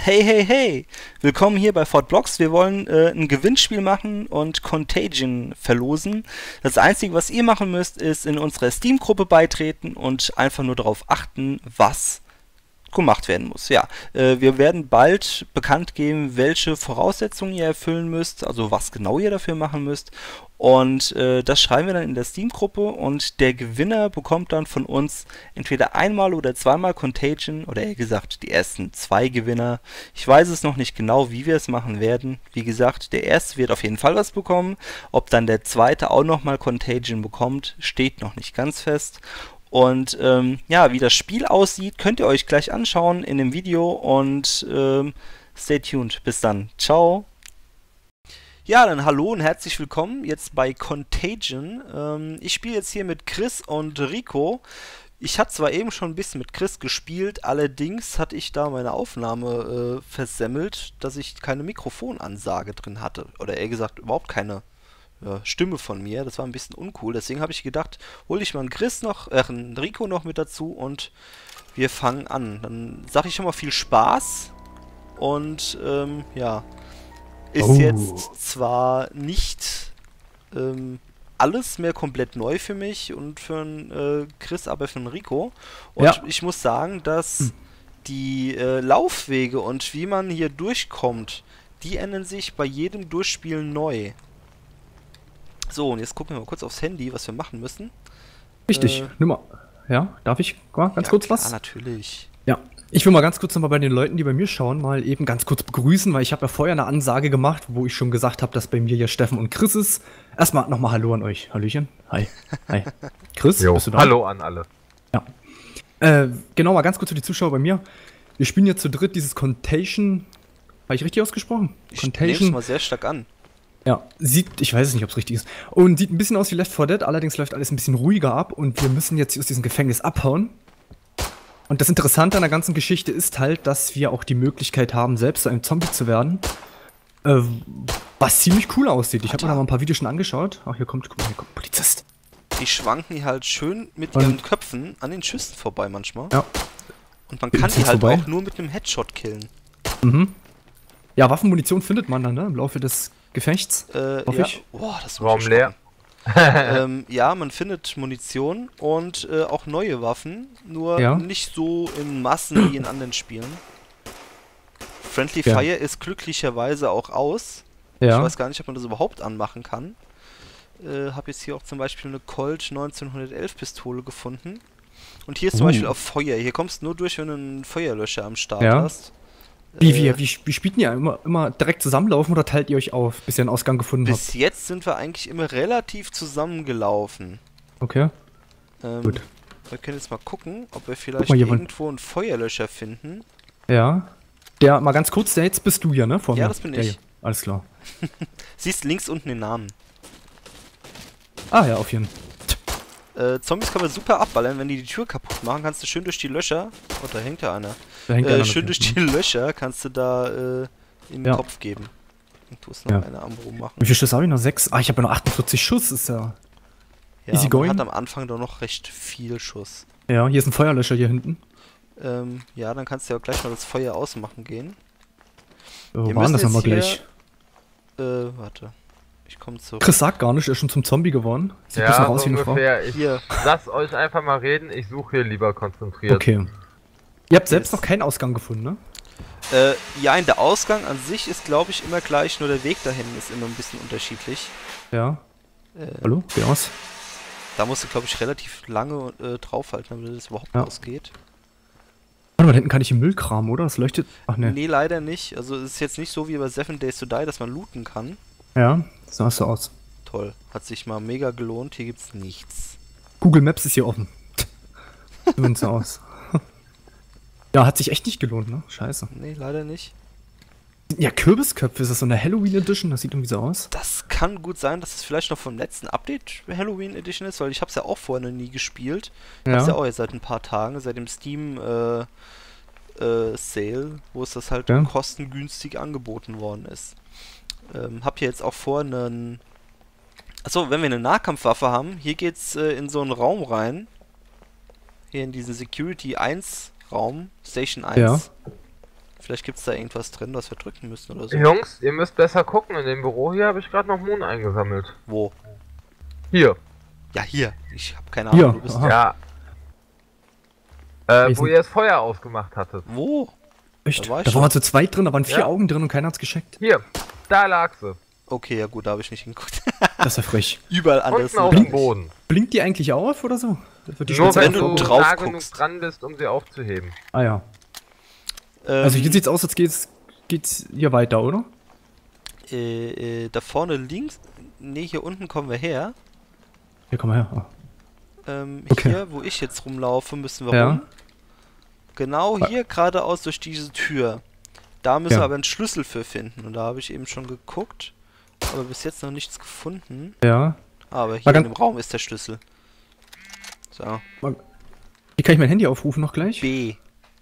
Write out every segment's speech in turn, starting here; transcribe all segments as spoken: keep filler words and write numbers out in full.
Hey, hey, hey! Willkommen hier bei Fort Blocks. Wir wollen äh, ein Gewinnspiel machen und Contagion verlosen. Das Einzige, was ihr machen müsst, ist in unsere Steam-Gruppe beitreten und einfach nur darauf achten, was gemacht werden muss. Ja, äh, wir werden bald bekannt geben, welche Voraussetzungen ihr erfüllen müsst, also was genau ihr dafür machen müsst. Und äh, das schreiben wir dann in der Steam-Gruppe und der Gewinner bekommt dann von uns entweder einmal oder zweimal Contagion oder eher gesagt die ersten zwei Gewinner. Ich weiß es noch nicht genau, wie wir es machen werden. Wie gesagt, der erste wird auf jeden Fall was bekommen. Ob dann der zweite auch nochmal Contagion bekommt, steht noch nicht ganz fest. Und ähm, ja, wie das Spiel aussieht, könnt ihr euch gleich anschauen in dem Video und ähm, stay tuned. Bis dann. Ciao. Ja, dann hallo und herzlich willkommen jetzt bei Contagion. Ähm, ich spiele jetzt hier mit Chris und Rico. Ich hatte zwar eben schon ein bisschen mit Chris gespielt, allerdings hatte ich da meine Aufnahme äh, versemmelt, dass ich keine Mikrofonansage drin hatte. Oder eher gesagt, überhaupt keine ja, Stimme von mir. Das war ein bisschen uncool. Deswegen habe ich gedacht, hole ich mal einen Chris noch, äh, einen Rico noch mit dazu und wir fangen an. Dann sage ich schon mal viel Spaß und ähm, ja, ist Oh. jetzt zwar nicht ähm, alles mehr komplett neu für mich und für einen äh, Chris, aber für einen Rico. Und Ja. ich muss sagen, dass Hm. die äh, Laufwege und wie man hier durchkommt, die ändern sich bei jedem Durchspielen neu. So, und jetzt gucken wir mal kurz aufs Handy, was wir machen müssen. Richtig, Äh, nimm mal. Ja, darf ich mal ganz ja, kurz klar, was? natürlich. Ja, ich will mal ganz kurz nochmal bei den Leuten, die bei mir schauen, mal eben ganz kurz begrüßen, weil ich habe ja vorher eine Ansage gemacht, wo ich schon gesagt habe, dass bei mir hier Steffen und Chris ist. Erstmal nochmal Hallo an euch. Hallöchen. Hi. Hi. Chris, Jo, bist du da? hallo an alle. Ja. Äh, genau, mal ganz kurz für die Zuschauer bei mir. Wir spielen jetzt zu dritt dieses Contagion. Habe ich richtig ausgesprochen? Ich nehme es mal sehr stark an. Ja, sieht, ich weiß es nicht, ob es richtig ist. Und sieht ein bisschen aus wie Left four Dead, allerdings läuft alles ein bisschen ruhiger ab und wir müssen jetzt aus diesem Gefängnis abhauen. Und das Interessante an der ganzen Geschichte ist halt, dass wir auch die Möglichkeit haben, selbst zu einem Zombie zu werden. Äh, was ziemlich cool aussieht. Ich habe mir da mal ein paar Videos schon angeschaut. Ach, hier kommt, guck mal, hier kommt ein Polizist. Die schwanken hier halt schön mit Und- ihren Köpfen an den Schüssen vorbei manchmal. Ja. Und man Bin kann ich die jetzt halt vorbei? auch nur mit einem Headshot killen. Mhm. Ja, Waffenmunition findet man dann, ne? Im Laufe des Gefechts. Äh, Hoffe ja. ich. Boah, das ist Raum leer. ähm, ja, man findet Munition und äh, auch neue Waffen, nur Ja. nicht so in Massen wie in anderen Spielen. Friendly Ja. Fire ist glücklicherweise auch aus. Ja. Ich weiß gar nicht, ob man das überhaupt anmachen kann. Äh, hab jetzt hier auch zum Beispiel eine Colt neunzehnhundertelf Pistole gefunden. Und hier ist zum Uh. Beispiel auf Feuer. Hier kommst du nur durch, wenn du einen Feuerlöscher am Start Ja. hast. Wie, Äh, wie, wie, wie spielt ihr immer, immer direkt zusammenlaufen oder teilt ihr euch auf, bis ihr einen Ausgang gefunden habt? Bis jetzt sind wir eigentlich immer relativ zusammengelaufen. Okay. Ähm, Gut. Wir können jetzt mal gucken, ob wir vielleicht mal, hier wollen- irgendwo einen Feuerlöscher finden. Ja. Der, mal ganz kurz, der jetzt bist du ja, ne? Vor Ja, mir. das bin Der ich. hier. Alles klar. Siehst links unten den Namen. Ah ja, auf jeden Fall. Äh, Zombies kann man super abballern, wenn die die Tür kaputt machen, kannst du schön durch die Löcher. Oh, da hängt ja einer. Da hängt Äh, einer schön noch durch hinten. die Löcher kannst du da äh, in den Ja. Kopf geben. Und du hast noch Ja. eine am rummachen. Wie viele Schuss habe ich noch? Sechs? Ah, ich habe ja noch achtundvierzig Schuss, ist ja. Ja, easy man going. hat am Anfang doch noch recht viel Schuss. Ja, hier ist ein Feuerlöscher hier hinten. Ähm, ja, dann kannst du ja auch gleich mal das Feuer ausmachen gehen. Wo Wir waren müssen das nochmal jetzt gleich? Äh, warte. Ich komme zurück. Chris sagt gar nicht, er ist schon zum Zombie geworden. Sieht ein bisschen Ja, aus so wie eine Frau. ungefähr. Ich Hier. lass euch einfach mal reden, ich suche hier lieber konzentriert. Okay. Ihr habt selbst Yes. noch keinen Ausgang gefunden, ne? Äh, ja, in der Ausgang an sich ist, glaube ich, immer gleich, nur der Weg dahin ist immer ein bisschen unterschiedlich. Ja. Äh, Hallo? Wie aus? Da musst du, glaube ich, relativ lange äh, draufhalten, damit das überhaupt Ja. ausgeht. Warte mal, da hinten kann ich den Müll kramen, oder? Das leuchtet. Ach ne. Nee, leider nicht. Also es ist jetzt nicht so wie bei Seven Days to Die, dass man looten kann. Ja, so hast du aus. Toll. Hat sich mal mega gelohnt. Hier gibt's nichts. Google Maps ist hier offen. So sieht's aus. Ja, hat sich echt nicht gelohnt, ne? Scheiße. Nee, leider nicht. Ja, Kürbisköpfe, ist das so eine Halloween Edition? Das sieht irgendwie so aus. Das kann gut sein, dass es vielleicht noch vom letzten Update Halloween Edition ist, weil ich habe es ja auch vorher noch nie gespielt. Ich hab's ja auch jetzt seit ein paar Tagen, seit dem Steam äh, äh, Sale, wo es das halt Ja. kostengünstig angeboten worden ist. Ähm, hab hier jetzt auch vor einen... Achso, wenn wir eine Nahkampfwaffe haben, hier geht's äh, in so einen Raum rein. Hier in diesen Security eins Raum, Station eins. Ja. Vielleicht gibt's da irgendwas drin, was wir drücken müssen oder so. Jungs, ihr müsst besser gucken. In dem Büro hier habe ich gerade noch Moon eingesammelt. Wo? Hier. Ja, hier. Ich habe keine Ahnung, Hier, wo du bist. aha. Ja. Äh, Wir wo sind- ihr das Feuer ausgemacht hattet. Wo? Echt? Da Da, war ich waren schon. wir zu zweit drin, da waren vier Ja. Augen drin und keiner hat's gescheckt. Hier. Da lag sie. Okay, ja gut, da habe ich nicht hingeguckt. Das ist ja frech. Überall anders. Unten auf nur dem Boden. Blinkt die eigentlich auf oder so? Das wird die Nur Spezial- wenn wenn du du drauf nah genug guckst. dran bist, um sie aufzuheben. Ah ja. Ähm, Also hier sieht's aus, als geht's, geht's hier weiter, oder? äh, äh, da vorne links. Ne, hier unten kommen wir her. Hier, komm mal her. Ah. Ähm, Okay. Hier, wo ich jetzt rumlaufe, müssen wir Ja. rum. Genau Ah. hier geradeaus durch diese Tür. Da müssen Ja. wir aber einen Schlüssel für finden. Und da habe ich eben schon geguckt. Aber bis jetzt noch nichts gefunden. Ja. Aber hier Mal in ganz- dem Raum ist der Schlüssel. So. Wie kann ich mein Handy aufrufen noch gleich? B.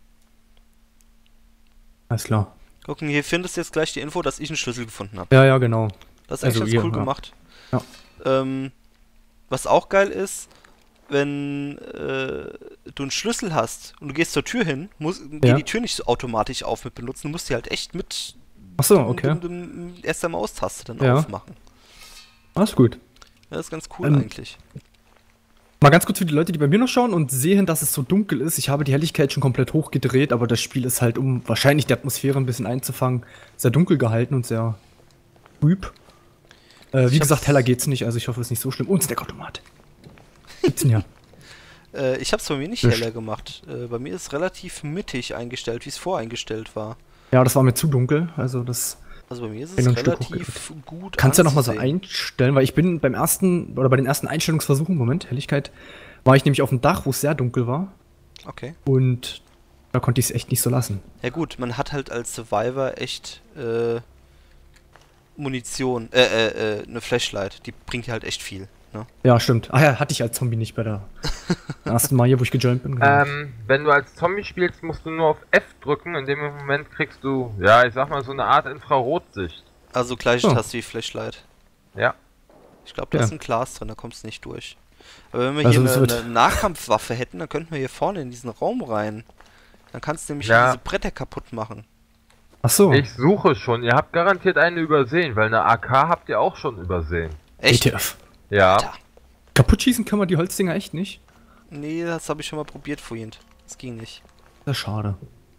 Alles klar. Gucken, hier findest du jetzt gleich die Info, dass ich einen Schlüssel gefunden habe. Ja, ja, genau. Das ist Also eigentlich ihr, ganz cool ja. gemacht. Ja. Ähm, was auch geil ist, wenn äh, du einen Schlüssel hast und du gehst zur Tür hin, muss, geht Ja. die Tür nicht so automatisch auf mit benutzen. Du musst die halt echt mit Achso, okay. dem, dem, dem erster Maustaste dann Ja. aufmachen. Alles gut. Das ist ganz cool Ähm, eigentlich. Mal ganz kurz für die Leute, die bei mir noch schauen und sehen, dass es so dunkel ist. Ich habe die Helligkeit schon komplett hochgedreht, aber das Spiel ist halt, um wahrscheinlich die Atmosphäre ein bisschen einzufangen, sehr dunkel gehalten und sehr trüb. Äh, Ich wie hab's- gesagt, heller geht's nicht, also ich hoffe, es ist nicht so schlimm. Und Snackautomat. Gibt's denn ja. Äh, ich habe es bei mir nicht Sehr heller gemacht. Äh, bei mir ist es relativ mittig eingestellt, wie es voreingestellt war. Ja, das war mir zu dunkel, also das Also bei mir ist Bin es ein Stück relativ gut kannst du ja noch mal so anzusehen. einstellen, weil ich bin beim ersten, oder bei den ersten Einstellungsversuchen, Moment, Helligkeit, war ich nämlich auf dem Dach, wo es sehr dunkel war Okay. und da konnte ich es echt nicht so lassen. Ja gut, man hat halt als Survivor echt äh, Munition, äh, äh, äh, eine Flashlight, die bringt ja halt echt viel. Ne? Ja, stimmt. Ah ja, hatte ich als Zombie nicht bei der ersten Mal hier, wo ich gejoint bin. genau. Ähm, wenn du als Zombie spielst, musst du nur auf F drücken. In dem Moment kriegst du, ja, ich sag mal, so eine Art Infrarotsicht. Also gleiche Oh. Taste wie Flashlight. Ja. Ich glaube, da Ja. ist ein Glas drin, da kommst du nicht durch. Aber wenn wir Also hier es eine, wird- eine Nahkampfwaffe hätten, dann könnten wir hier vorne in diesen Raum rein. Dann kannst du nämlich Ja. diese Bretter kaputt machen. Ach so, Ich suche schon. Ihr habt garantiert eine übersehen, weil eine A K habt ihr auch schon übersehen. Echt? E T F. Ja. Alter. Kaputt schießen kann man die Holzdinger echt nicht. Nee, das habe ich schon mal probiert vorhin. Das ging nicht. Das ist schade.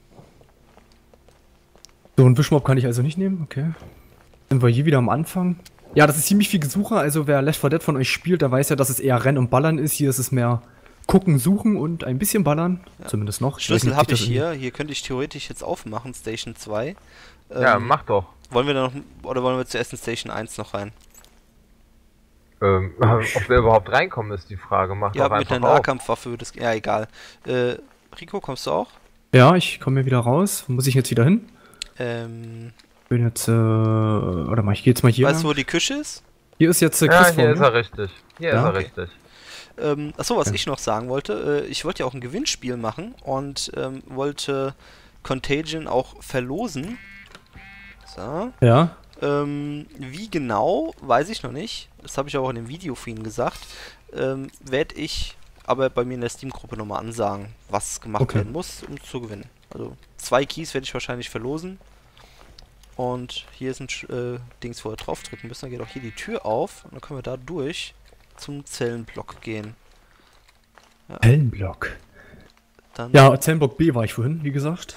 So, einen Wischmob kann ich also nicht nehmen, okay. Sind wir hier wieder am Anfang. Ja, das ist ziemlich viel Gesuche, also wer Left four Dead von euch spielt, der weiß ja, dass es eher Rennen und Ballern ist. Hier ist es mehr gucken, suchen und ein bisschen ballern. Zumindest noch. weiß Schlüssel nicht, ob habe das ich irgendwie- hier. Hier könnte ich theoretisch jetzt aufmachen, Station zwei. Ja, Ähm, mach doch. Wollen wir da noch, oder wollen wir zuerst in Station eins noch rein? Ähm, ob wir überhaupt reinkommen, ist die Frage. Mach Ja, doch mit einfach einer auf. Nahkampfwaffe würde es, ja egal. Äh, Rico, kommst du auch? Ja, ich komme hier wieder raus. Wo muss ich jetzt wieder hin? Ähm, Bin jetzt, äh, oder mach ich geh jetzt mal hier. weißt du, lang. wo die Küche ist? Hier ist jetzt äh, Ja, Chris vor hier ist mir. er richtig. Hier Ja, ist er okay. richtig. Ähm, achso, was Ja. ich noch sagen wollte, äh, ich wollte ja auch ein Gewinnspiel machen und ähm, wollte Contagion auch verlosen. So. Ja. Ähm, wie genau, weiß ich noch nicht. Das habe ich auch in dem Video für ihn gesagt. Ähm, werde ich aber bei mir in der Steam-Gruppe nochmal ansagen, was gemacht Okay. werden muss, um zu gewinnen. Also zwei Keys werde ich wahrscheinlich verlosen. Und hier ist ein Sch- äh, Dings, wo wir draufdrücken müssen. Dann geht auch hier die Tür auf und dann können wir da durch zum Zellenblock gehen. Hellenblock. Dann Ja, Zellenblock B war ich vorhin, wie gesagt.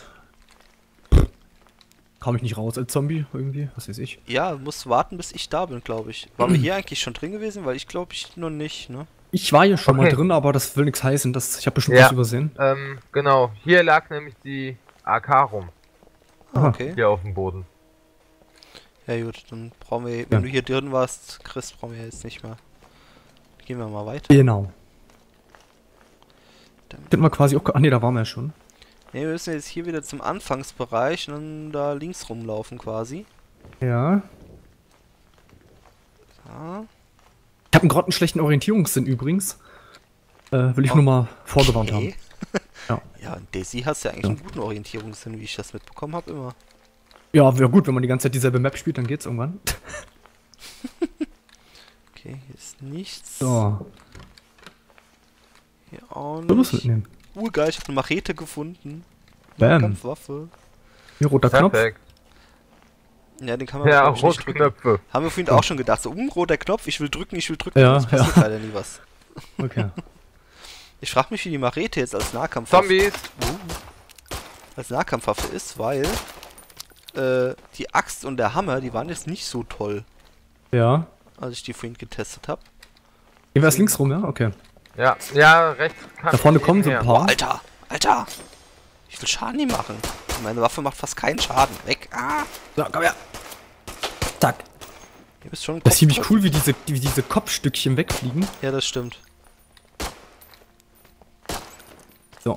Kam ich nicht raus als Zombie irgendwie, was weiß ich. Ja, muss warten, bis ich da bin, glaube ich. Waren wir hier eigentlich schon drin gewesen? Weil ich glaube, ich noch nicht, ne? Ich war ja schon mal Okay. drin, aber das will nichts heißen. Das, ich habe bestimmt Ja. was übersehen. Ähm, genau. Hier lag nämlich die A K rum. Aha. Okay. Hier auf dem Boden. Ja gut, dann brauchen wir, wenn Ja. du hier drin warst, Chris, brauchen wir jetzt nicht mehr. Gehen wir mal weiter. Genau. Dann- Könnten wir quasi auch. Ach nee, da waren wir ja schon. Ne, wir müssen jetzt hier wieder zum Anfangsbereich und dann da links rumlaufen quasi. Ja. Ja. Ich habe einen grottenschlechten Orientierungssinn übrigens. Äh, will ich Oh. nur mal vorgewarnt Okay. Ja. Ja, und Daisy hast ja eigentlich Ja. einen guten Orientierungssinn, wie ich das mitbekommen habe, immer. haben. Ja, wäre gut, wenn man die ganze Zeit dieselbe Map spielt, dann geht's irgendwann. Okay, hier ist nichts. So, Hier auch so muss nicht. mitnehmen. Urgeil, ich habe eine Machete gefunden. Bam. Kampfwaffe. Hier, roter Knopf. Perfekt. Ja, den kann man Ja, glaub ich, nicht rote drücken. Knöpfe. Haben wir vorhin auch schon gedacht, so, um, roter Knopf, ich will drücken, ich will drücken, Ja, das passiert ja. leider nie was. Okay. Ich frage mich, wie die Marete jetzt als Nahkampfwaffe Zombies! uh, als Nahkampfwaffe ist, weil äh, die Axt und der Hammer, die waren jetzt nicht so toll, Ja. als ich die vorhin getestet habe. Gehen wir erst links rum, ja? Okay. Ja, ja, rechts kann Da vorne ich kommen so ein her. paar. Boah, Alter, Alter! Ich will Schaden nie machen. Meine Waffe macht fast keinen Schaden. Weg! Ah! So, komm her. Zack. Ihr bist schon Das ist ziemlich Kopf- cool, wie diese, wie diese Kopfstückchen wegfliegen. Ja, das stimmt. So.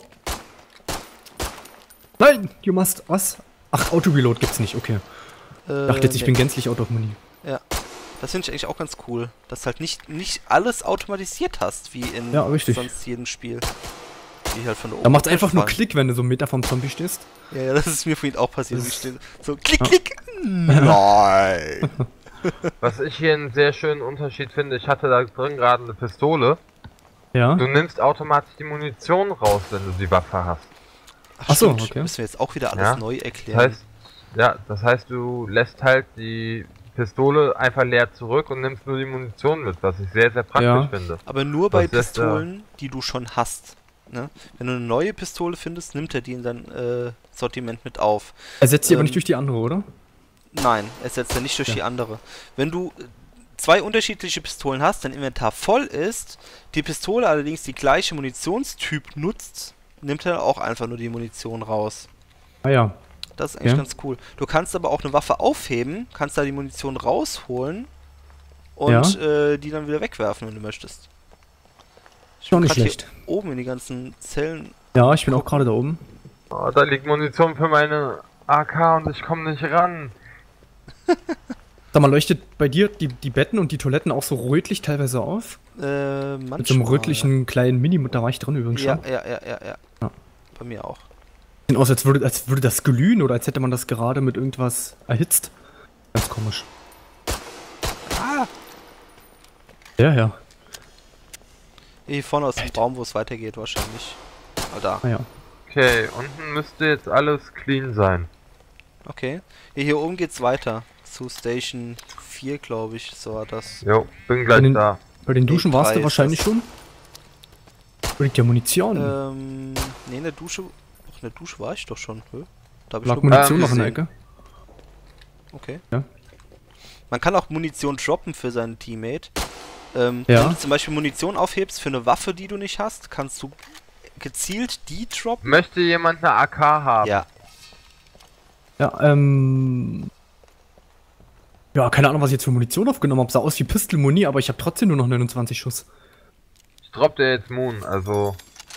Nein, you must. Was? Ach, Auto-Reload gibt's nicht, okay. Äh, Dachte jetzt, ich nee. bin gänzlich out of money. Ja. Das finde ich eigentlich auch ganz cool. Dass du halt nicht, nicht alles automatisiert hast, wie in Ja, richtig. sonst jedem Spiel. Die halt von der Da macht's einfach nur fallen. Klick, wenn du so einen Meter vom Zombie stehst. Ja, ja, das ist mir vorhin auch passiert. Das- Ich stehe so, klick, klick! Nein! Was ich hier einen sehr schönen Unterschied finde, ich hatte da drin gerade eine Pistole. Ja. Du nimmst automatisch die Munition raus, wenn du die Waffe hast. Ach so, stimmt. okay. Müssen wir jetzt auch wieder alles Ja. neu Das erklären. heißt, ja, das heißt, du lässt halt die Pistole einfach leer zurück und nimmst nur die Munition mit, was ich sehr, sehr praktisch Ja. finde. Aber nur bei Was lässt er- Pistolen, die du schon hast. Ne? Wenn du eine neue Pistole findest, nimmt er die in sein äh, Sortiment mit auf. Ersetzt sie aber Ähm, nicht durch die andere, oder? Nein, ersetzt er nicht durch Ja. die andere. Wenn du äh, zwei unterschiedliche Pistolen hast, dein Inventar voll ist, die Pistole allerdings die gleiche Munitionstyp nutzt, nimmt er auch einfach nur die Munition raus. Ah ja. Das ist eigentlich Ja. ganz cool. Du kannst aber auch eine Waffe aufheben, kannst da die Munition rausholen und Ja. äh, die dann wieder wegwerfen, wenn du möchtest. Ich Ist auch bin nicht grad hier schlecht. oben in die ganzen Zellen. Ja, ich bin auch gerade da oben. Oh, da liegt Munition für meine A K und ich komme nicht ran. Sag mal, leuchtet bei dir die, die Betten und die Toiletten auch so rötlich teilweise auf? Äh, manchmal, Mit so einem rötlichen kleinen Mini, da war ich drin übrigens Ja, schon. ja, ja, ja, ja. Ja. Bei mir auch. Sieht aus, als würde, als würde das glühen oder als hätte man das gerade mit irgendwas erhitzt. Ganz komisch. Ah! Ja, ja. Hier vorne aus dem Raum, wo es weitergeht, wahrscheinlich. Alter. Ah ja. Okay, unten müsste jetzt alles clean sein. Okay. Hier, hier oben geht's weiter. Zu Station vier, glaube ich. So war das. Jo, bin gleich Bei den- da. Bei den Duschen Nee, warst drei du ist wahrscheinlich das. schon. Wo liegt ja Munition? Ähm, nee, in der Dusche. Ach, in der Dusche war ich doch schon. Hä? Da hab ich Lag nur Munition ähm, noch in der gesehen. Ecke? Okay. Ja. Man kann auch Munition droppen für seinen Teammate. Ähm, Ja. Wenn du zum Beispiel Munition aufhebst für eine Waffe, die du nicht hast, kannst du gezielt die droppen. Möchte jemand eine A K haben? Ja. Ja, ähm. Ja, keine Ahnung, was ich jetzt für Munition aufgenommen habe. Sah aus wie Pistol-Muni, aber ich habe trotzdem nur noch neunundzwanzig Schuss. Ich dropp dir jetzt Moon, also.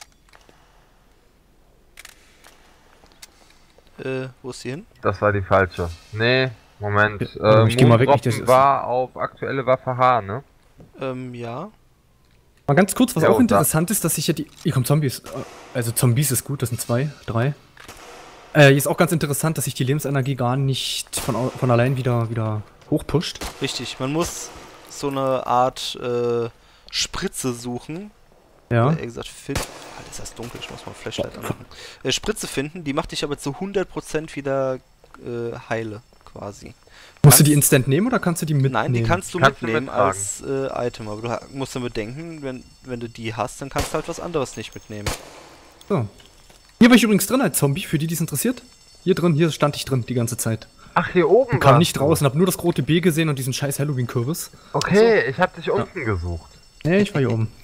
Äh, wo ist die hin? Das war die falsche. Nee, Moment. Ja, Äh, ich geh mal weg, Moon nicht, dass droppen ich das- war auf aktuelle Waffe H, ne? Ähm, ja. Mal ganz kurz, was Ja, auch und interessant ist, dass ich ja die. Hier kommen Zombies. Äh, Also Zombies ist gut, das sind zwei, drei. Äh, hier ist auch ganz interessant, dass sich die Lebensenergie gar nicht von, au- von allein wieder, wieder hochpusht. Richtig. Man muss so eine Art äh, Spritze suchen. Ja. Oder eher gesagt, finden. Alter, ist das dunkel, ich muss mal Flashlight anmachen. Äh, Spritze finden, die macht dich aber zu hundert Prozent wieder äh, heile, quasi. Musst du die kannst- instant nehmen oder kannst du die mitnehmen? Nein, die kannst du Kannst du mitnehmen mittragen. als äh, Item, aber du ha- musst damit denken, wenn, wenn du die hast, dann kannst du halt was anderes nicht mitnehmen. So. Hier war ich übrigens drin als Zombie, für die, die es interessiert. Hier drin, hier stand ich drin die ganze Zeit. Ach, hier oben Und kam warst nicht du. raus und hab nur das rote B gesehen und diesen scheiß Halloween-Kürbis. Okay, ich hab dich unten gesucht. Nee, ich war hier oben.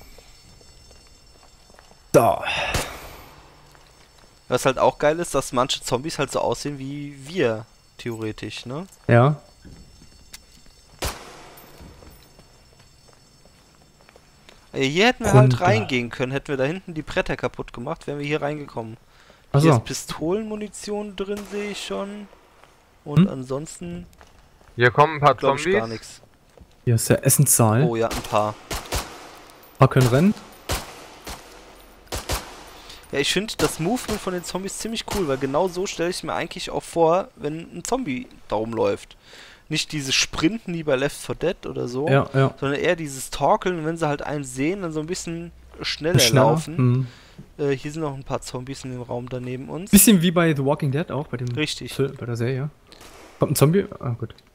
So. Was halt auch geil ist, dass manche Zombies halt so aussehen wie wir, theoretisch, ne? Ja. Äh, Hier hätten wir halt Runter. reingehen können, hätten wir da hinten die Bretter kaputt gemacht, wären wir hier reingekommen. Hier Achso. ist Pistolenmunition drin, sehe ich schon. Und Hm? ansonsten Hier kommen ein paar glaube ich gar Zombies. nichts. Hier ist der Essenssaal. Oh ja, ein paar. Paar können rennen. Ja, ich finde das Movement von den Zombies ziemlich cool, weil genau so stelle ich mir eigentlich auch vor, wenn ein Zombie da rumläuft. Nicht dieses Sprinten wie bei Left four Dead oder so, Ja, ja. sondern eher dieses Torkeln, wenn sie halt einen sehen, dann so ein bisschen schneller Schneller. laufen. Hm. Äh, hier sind noch ein paar Zombies in dem Raum da neben uns. Bisschen wie bei The Walking Dead auch, bei dem Richtig. Film, bei der Serie. Kommt ein Zombie? Ah, gut.